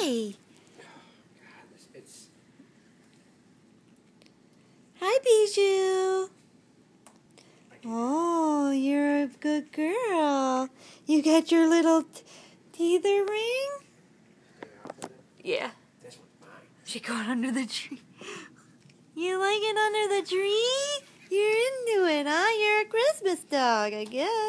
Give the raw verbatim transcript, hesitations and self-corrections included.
Hi. Hi, Bijou. Oh, you're a good girl. You got your little teether ring? Yeah. She got under the tree. You like it under the tree? You're into it, huh? You're a Christmas dog, I guess.